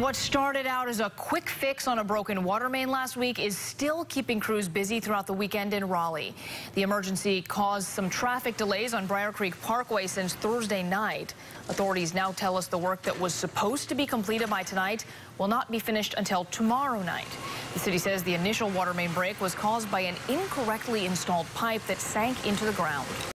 What started out as a quick fix on a broken water main last week is still keeping crews busy throughout the weekend in Raleigh. The emergency caused some traffic delays on Briar Creek Parkway since Thursday night. Authorities now tell us the work that was supposed to be completed by tonight will not be finished until tomorrow night. The city says the initial water main break was caused by an incorrectly installed pipe that sank into the ground.